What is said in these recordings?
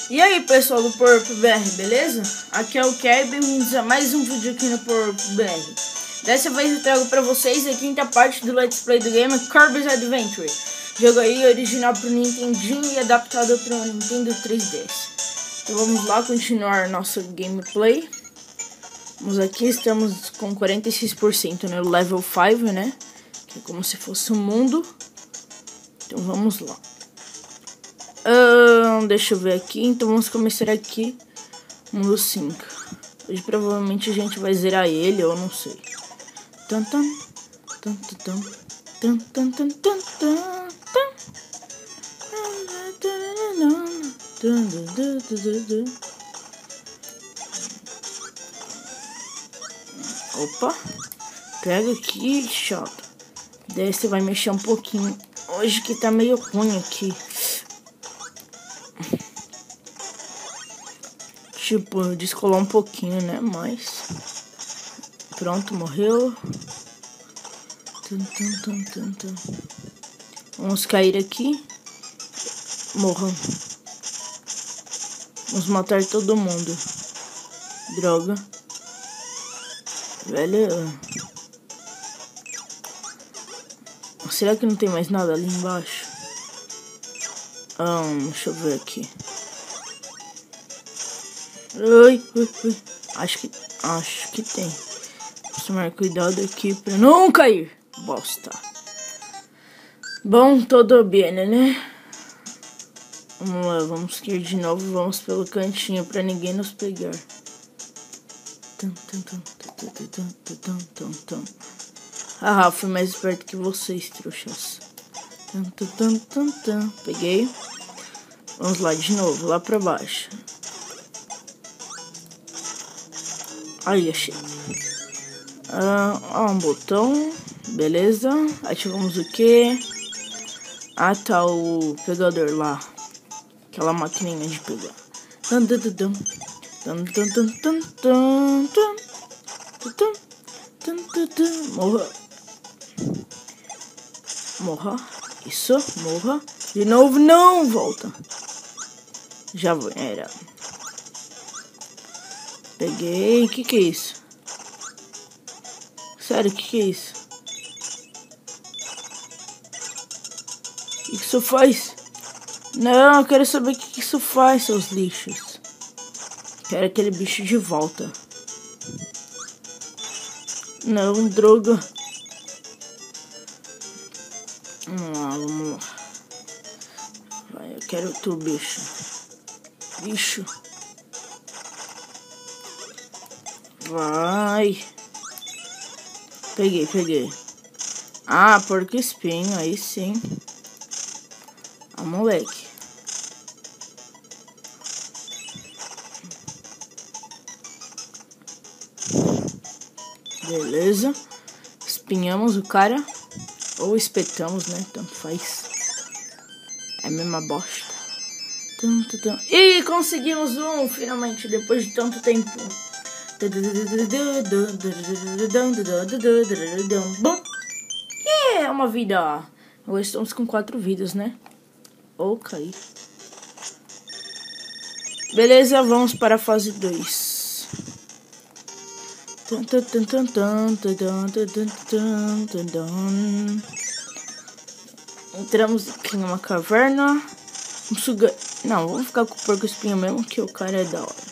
E aí pessoal do Porco BR, beleza? Aqui é o Kevin, bem-vindos a mais um vídeo aqui no Porco BR. Dessa vez eu trago pra vocês a quinta parte do Let's Play do game Kirby's Adventure. Jogo aí original pro Nintendinho e adaptado pro Nintendo 3DS. Então vamos lá continuar nosso gameplay. Vamos aqui, estamos com 46% no level 5, né? Que é como se fosse um mundo. Então vamos lá. Deixa eu ver aqui. Então vamos começar aqui. Mundo 5. Hoje provavelmente a gente vai zerar ele, eu não sei. Opa. Pega aqui, chato. Desce, vai mexer um pouquinho. Hoje que tá meio ruim aqui. Tipo, descolar um pouquinho, né? Mas... Pronto, morreu. Vamos cair aqui. Morram. Vamos matar todo mundo. Droga. Velho. Será que não tem mais nada ali embaixo? Deixa eu ver aqui. Ui. Acho que tem. Vou tomar cuidado aqui pra não cair. Bosta. Bom, todo bem, né? Vamos lá, vamos cair de novo. Vamos pelo cantinho pra ninguém nos pegar. Ah, fui mais esperto que vocês, trouxas. Peguei. Vamos lá de novo, lá pra baixo. Aí, achei. Um botão. Beleza. Ativamos o quê? Ah, tá o pegador lá. Aquela maquininha de pegar. Morra. Morra. Isso. Morra. De novo. Não. Volta. Já vou. Era. Peguei. O que é isso? Sério, o que é isso? O que isso faz? Não, eu quero saber o que isso faz, seus lixos. Quero aquele bicho de volta. Não, droga. Vamos lá. Vai, eu quero tu, bicho. Bicho. Vai. Peguei. Ah, porco espinho, aí sim. Ah, moleque. Beleza. Espinhamos o cara. Ou espetamos, né? Tanto faz. É a mesma bosta. E conseguimos finalmente, depois de tanto tempo. Bom, é uma vida. Agora estamos com 4 vidas, né? Ou cair. Beleza, vamos para a fase 2. Entramos aqui numa caverna. Vamos sugar. Não, vamos ficar com o porco espinho mesmo, que o cara é da hora.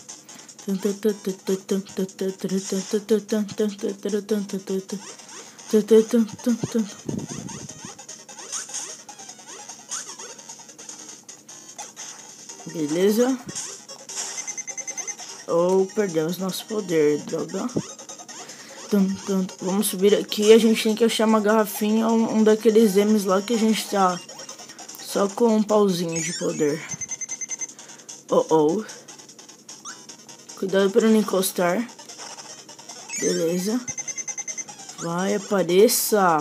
Beleza. Perdemos nosso poder, droga. Vamos subir aqui. A gente tem que achar uma garrafinha, um daqueles M's lá que a gente tá só com um pauzinho de poder. Cuidado para não encostar. Beleza. Vai, apareça.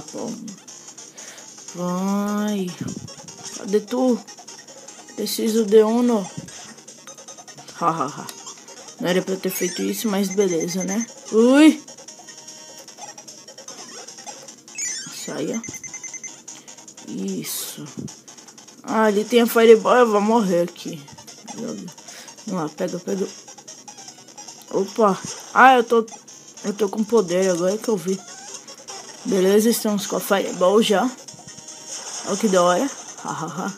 Vai. Cadê tu? Preciso de uno. Hahaha. Não era pra eu ter feito isso, mas beleza, né? Ui. Saia. Isso. Ah, ali tem a Fireball. Eu vou morrer aqui. Vamos lá, pega. Opa. Ah, eu tô com poder, agora que eu vi. Beleza, estamos com a Fireball já. Olha que da hora. Hahaha.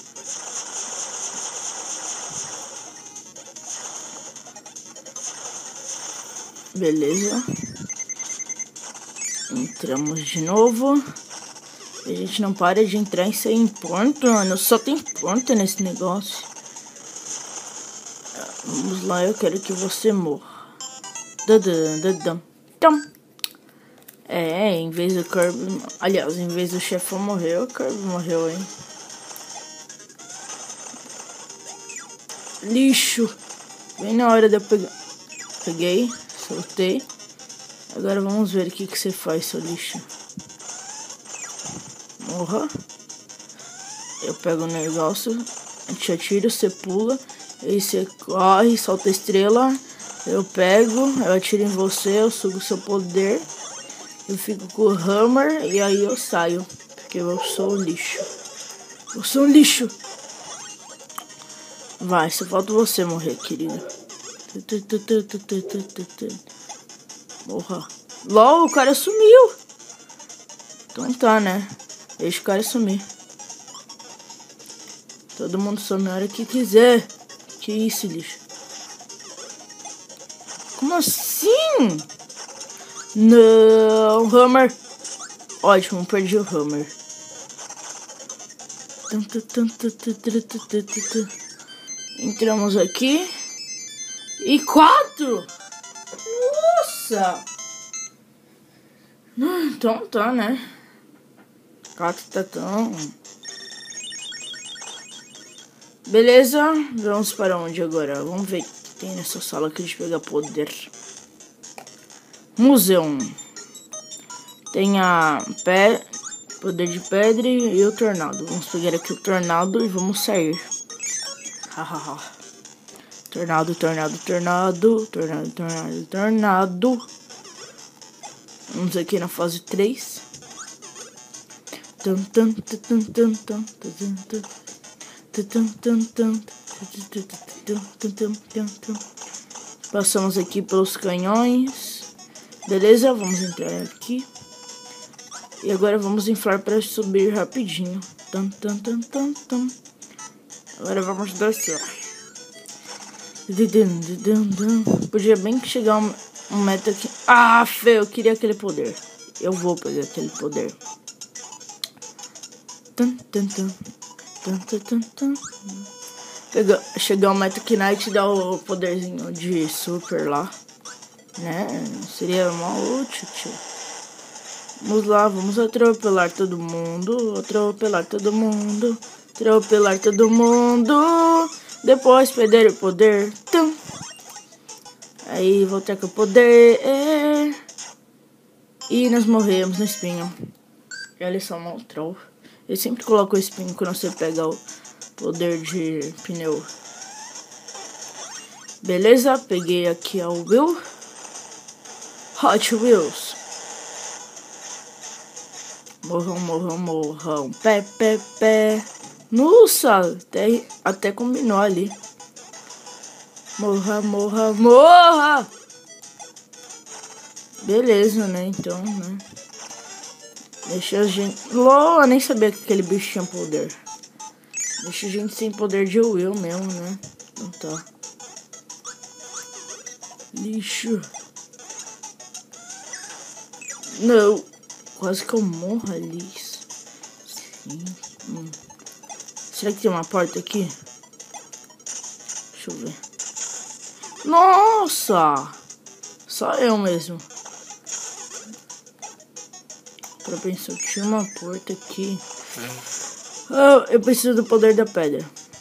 Beleza. Entramos de novo. A gente não para de entrar em ponto, mano. Só tem ponto nesse negócio. Vamos lá, eu quero que você morra. Em vez do Kirby... Aliás, em vez do chefão morrer, o Kirby morreu, hein? Lixo! Bem na hora de eu pegar... Peguei, soltei. Agora vamos ver o que você faz, seu lixo. Morra. Eu pego o negócio, a gente atira, você pula, aí você corre, solta a estrela. Eu pego, eu atiro em você, eu sugo seu poder. Eu fico com o Hammer e aí eu saio. Porque eu sou um lixo. Eu sou um lixo. Vai, só falta você morrer, querido. Morra. LOL, o cara sumiu. Então tá, né? Deixa o cara sumir. Todo mundo some a hora que quiser. Que isso, lixo? Como assim? Não, Hammer. Ótimo, perdi o Hammer. Entramos aqui. E 4! Nossa! Então tá, né? 4 tá tão... Beleza, vamos para onde agora? Vamos ver o que tem nessa sala aqui de pegar poder. Museu. Tem a poder de pedra e o tornado. Vamos pegar aqui o tornado e vamos sair. Hahaha. Tornado. Vamos aqui na fase 3. Passamos aqui pelos canhões. Beleza, vamos entrar aqui. E agora vamos inflar para subir rapidinho. Agora vamos descer. Podia bem que chegar um metro aqui. Ah, feio, eu queria aquele poder. Eu vou pegar aquele poder. Chegar um Metro Knight e dar o poderzinho de super lá, né? Seria uma útil, tio. Vamos lá, vamos atropelar todo mundo. Depois perder o poder. Aí voltar com o poder. E nós morremos no espinho. Olha só, um troll. Eu sempre coloco o espinho quando você pega o poder de pneu. Beleza, peguei aqui a Wheel. Hot Wheels. Morram. Pé. Nossa, até combinou ali. Morra. Beleza, né? Então, né? Deixa a gente... LOL, eu nem sabia que aquele bicho tinha poder. Deixa a gente sem poder de Will mesmo, né? Então tá. Lixo. Não. Quase que eu morro ali. Sim. Será que tem uma porta aqui? Deixa eu ver. Nossa! Só eu mesmo. Pra pensar que tinha uma porta aqui. Oh, eu preciso do poder da pedra.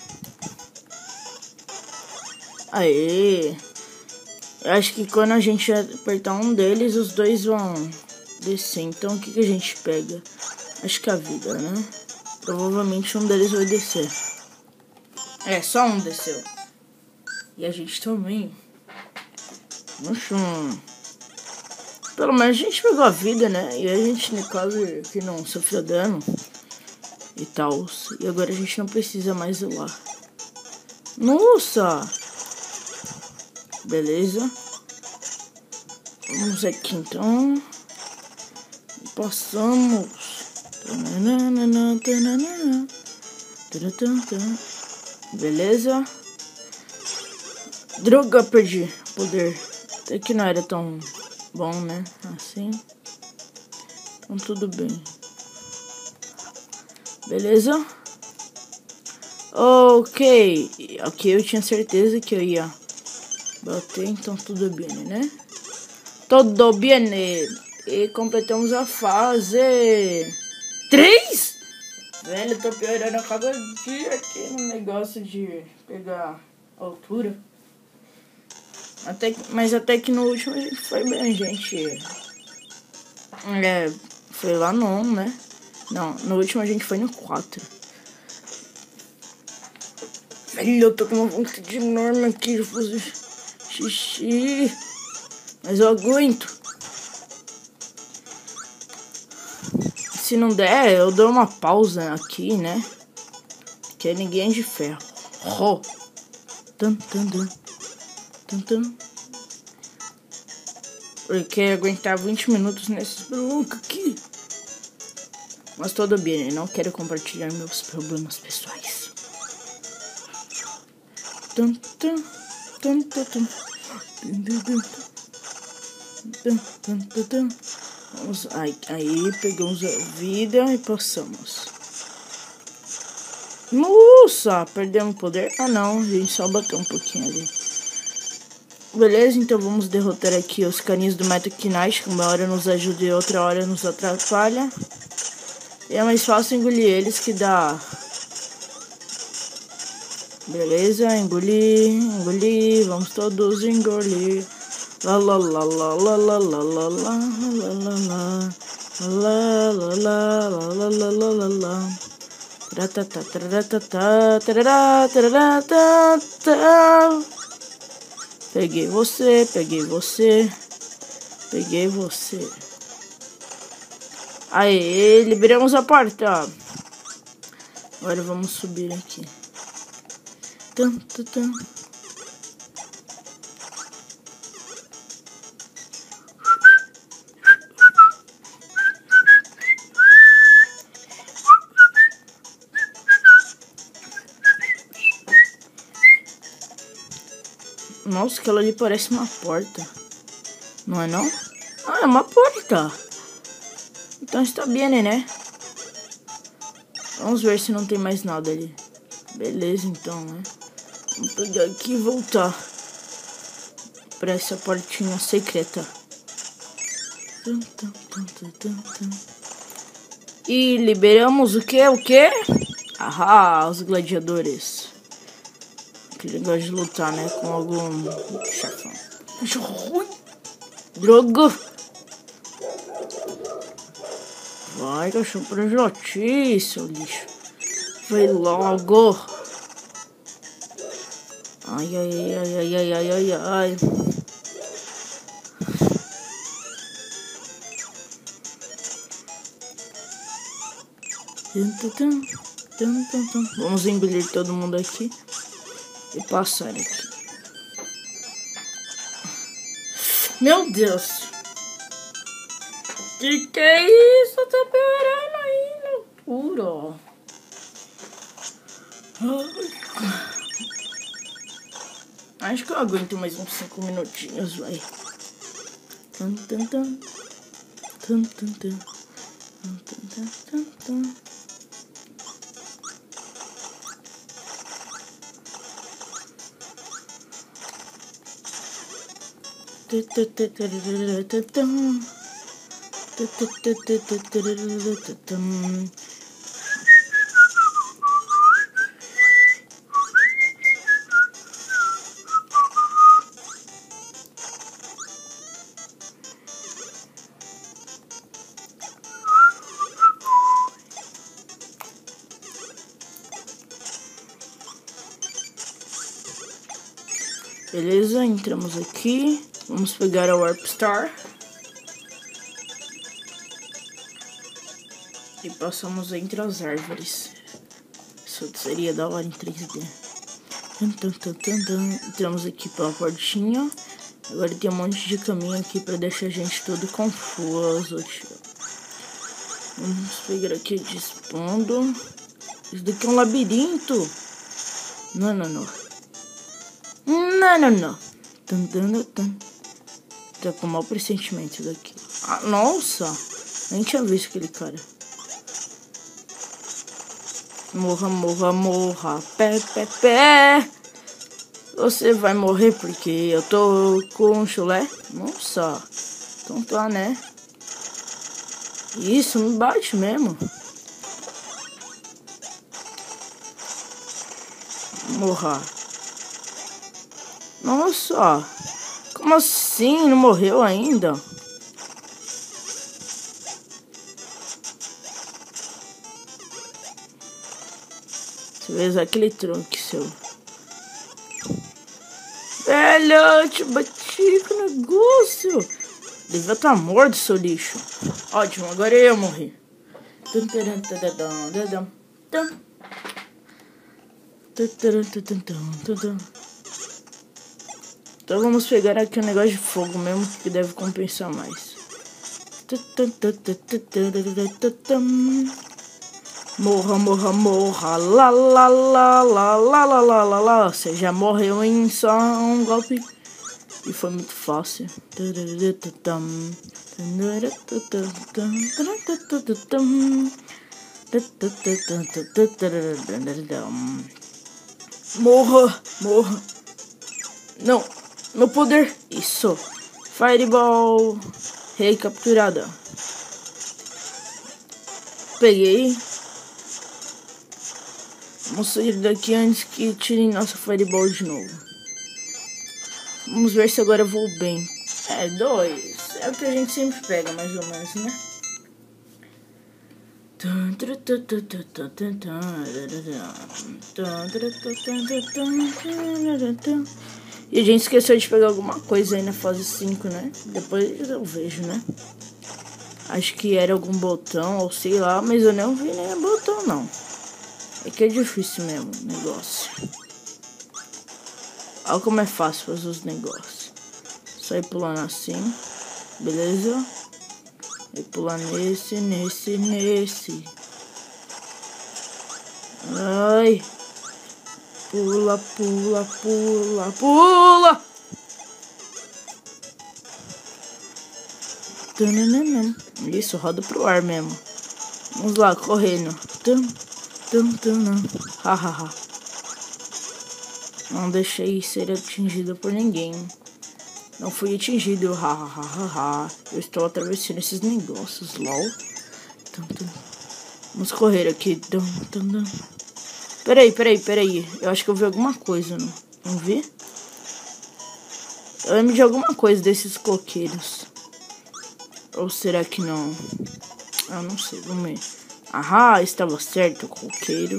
Aê! Eu acho que quando a gente apertar um deles, os dois vão descer. Então o que a gente pega? Acho que a vida, né? Provavelmente um deles vai descer. É, só um desceu. E a gente também. Nossa. Pelo menos a gente pegou a vida, né? E a gente, no caso, que não sofreu dano e tal. E agora a gente não precisa mais ir lá. Nossa! Beleza. Vamos aqui então. Passamos. Beleza. Droga, perdi poder. Até que não era tão bom, né? Assim. Então tudo bem. Beleza. Ok. Ok, eu tinha certeza que eu ia bater, então tudo bem, né? Tudo bem. E completamos a fase 3. Velho, eu tô piorando a cada dia aqui no negócio de pegar altura. Mas até que no último a gente foi bem, a gente. Foi lá no 1, né? Não, no último a gente foi no 4. Velho, eu tô com uma vontade enorme aqui de fazer xixi. Mas eu aguento. Se não der, eu dou uma pausa aqui, né? Que ninguém é de ferro. Oh. Tum, tum, tum. Tum, tum. Porque aguentar 20 minutos nesse bloco aqui. Mas tudo bem, eu não quero compartilhar meus problemas pessoais. Tum, tum, tum, tum, tum. Tum, tum, tum, tum. Vamos, aí pegamos a vida e passamos. Nossa, perdemos poder. Ah não, a gente só bateu um pouquinho ali. Beleza, então vamos derrotar aqui os caninhos do Meta Knight, que uma hora nos ajuda e outra hora nos atrapalha. E é mais fácil engolir eles que dá. Beleza, engolir, vamos todos engolir. La la la la la la la la la la la la la. Peguei você, peguei você, peguei você. Aê, liberamos a porta. Agora vamos subir aqui. Tum, tum, tum. Nossa, aquela ali parece uma porta. Não é não? Ah, é uma porta. Então está bem, né? Vamos ver se não tem mais nada ali. Beleza, então, né? Vamos pegar aqui e voltar para essa portinha secreta. E liberamos o quê? O quê? Ah, os gladiadores. Que gosta de lutar, né? Com algum chefão. Cachorro ruim. Droga. Vai, cachorro pra jotir, seu lixo. Vai logo. Ai, ai, ai, ai, ai, ai, ai, ai. Vamos engolir todo mundo aqui e passar aqui. Meu Deus. Que é isso? Tá piorando aí, loucura. Acho que eu aguento mais uns 5 minutinhos, vai. Tum, tum, tum. Tum, tum, tum. Tum, tum, tum, tum. Beleza, entramos aqui. Vamos pegar a Warp Star. E passamos entre as árvores. Isso seria da hora em 3D. Entramos aqui pra uma portinha. Agora tem um monte de caminho aqui pra deixar a gente todo confuso, tio. Vamos pegar aqui dispondo. Isso daqui é um labirinto. Não. Não. Tá com mau pressentimento daqui. Ah, nossa! Nem tinha visto aquele cara. Morra. Pé. Você vai morrer porque eu tô com um chulé? Nossa. Então tá, né? Isso, me bate mesmo. Morra. Nossa. Como assim? Não morreu ainda? Você vai usar aquele trunque seu. Velho, te bati com o negócio. Devia estar morto, seu lixo. Ótimo, agora eu morri. Então vamos pegar aqui um negócio de fogo mesmo, que deve compensar mais. Morra. Lá. Você já morreu em só um golpe. E foi muito fácil. Morra. Não, meu poder. Isso. Fireball. Recapturada. Peguei. Vamos sair daqui antes que tirem nossa Fireball de novo. Vamos ver se agora eu vou bem. 2. É o que a gente sempre pega, mais ou menos, né? E a gente esqueceu de pegar alguma coisa aí na fase 5, né? Depois eu vejo, né? Acho que era algum botão, ou sei lá, mas eu não vi nem botão, não. É que é difícil mesmo o negócio. Olha como é fácil fazer os negócios. Só ir pulando assim. Beleza? E pular nesse. Ai. Pula. Isso, roda pro ar mesmo. Vamos lá, correndo. Hahaha. Não deixei ser atingido por ninguém. Não fui atingido. Hahaha. Eu estou atravessando esses negócios. LOL. Vamos correr aqui. Peraí. Eu acho que eu vi alguma coisa. Não vi? Eu lembro de alguma coisa desses coqueiros. Ou será que não? Eu não sei. Vamos ver. Estava certo, coqueiro.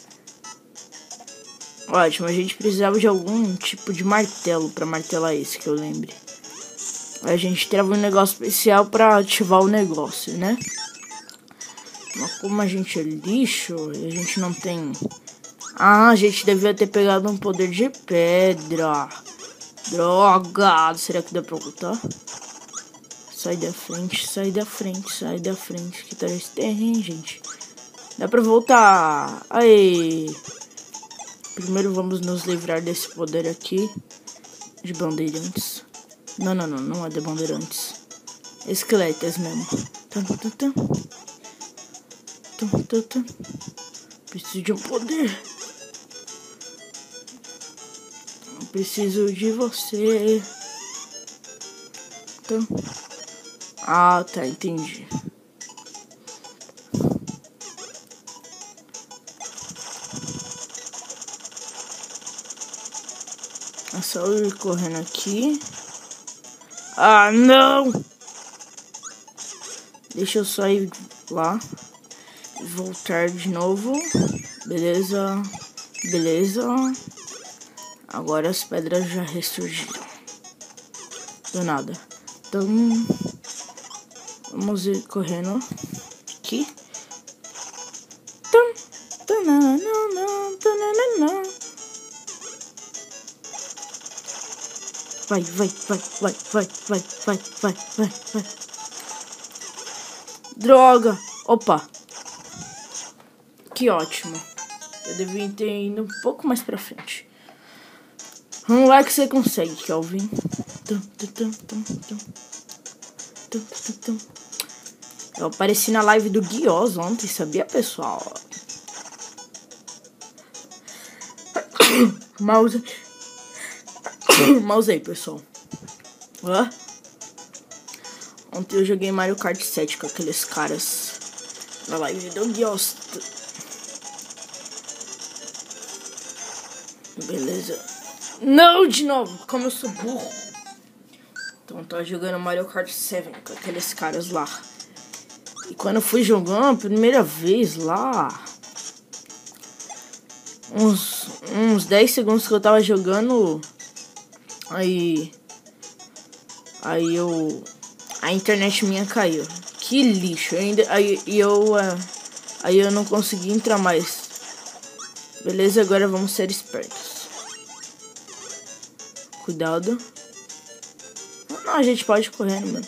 Ótimo, a gente precisava de algum tipo de martelo pra martelar esse, que eu lembre. A gente trava um negócio especial pra ativar o negócio, né? Mas como a gente é lixo, e a gente não tem... a gente devia ter pegado um poder de pedra. Droga! Será que dá pra voltar? Sai da frente. Que tal esse terreno, gente? Dá pra voltar. Aí. Primeiro vamos nos livrar desse poder aqui. De bandeirantes. Não é de bandeirantes. Esqueletos mesmo. Preciso de um poder. Preciso de você. Tá, entendi. É só eu ir correndo aqui. Não! Deixa eu só ir lá. E voltar de novo. Beleza. Agora as pedras já ressurgiram. Do nada. Então, vamos ir correndo aqui. vai. Droga. Opa. Que ótimo. Eu devia ter ido um pouco mais pra frente. Vamos lá que você consegue, Kelvin. Eu apareci na live do Guioz ontem, sabia, pessoal? Mouse aí, pessoal. Ontem eu joguei Mario Kart 7 com aqueles caras na live do Guioz. Beleza. Não, de novo, como eu sou burro. Então eu tô jogando Mario Kart 7 com aqueles caras lá. E quando eu fui jogando a primeira vez lá, uns 10 segundos que eu tava jogando, aí a internet minha caiu. Que lixo. Aí eu não consegui entrar mais. Beleza, agora vamos ser espertos. Cuidado. Não, a gente pode correr, mano.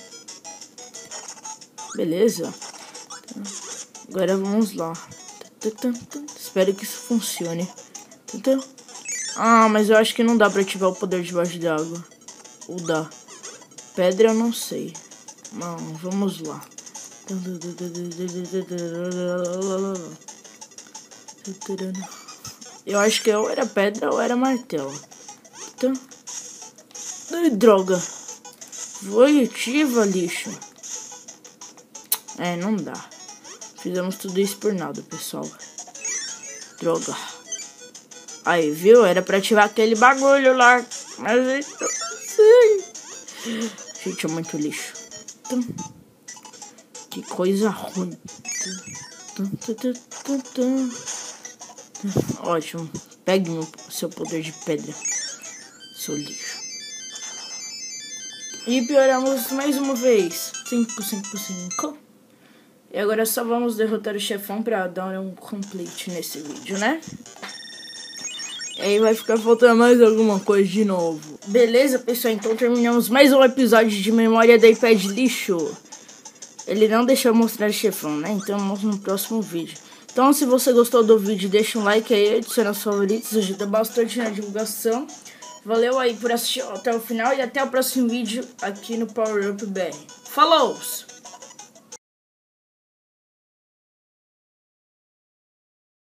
Beleza. Agora vamos lá. Espero que isso funcione. Ah, mas eu acho que não dá pra ativar o poder debaixo d'água. Ou dá? Pedra eu não sei. Não, vamos lá. Eu acho que ou era pedra ou era martelo. Ai, droga. Voitiva, lixo. É, não dá. Fizemos tudo isso por nada, pessoal. Droga. Aí, viu? Era pra ativar aquele bagulho lá. Mas eu não sei. Gente, é muito lixo. Que coisa ruim. Ótimo. Pegue o seu poder de pedra, seu lixo. E pioramos mais uma vez. 5. E agora só vamos derrotar o chefão pra dar um complete nesse vídeo, né? E aí vai ficar faltando mais alguma coisa de novo. Beleza, pessoal? Então terminamos mais um episódio de Memória do iPad Lixo. Ele não deixou mostrar o chefão, né? Então vamos no próximo vídeo. Então se você gostou do vídeo, deixa um like aí, adiciona os favoritos, ajuda bastante na divulgação. Valeu aí por assistir até o final e até o próximo vídeo aqui no Power Up BR. Falou!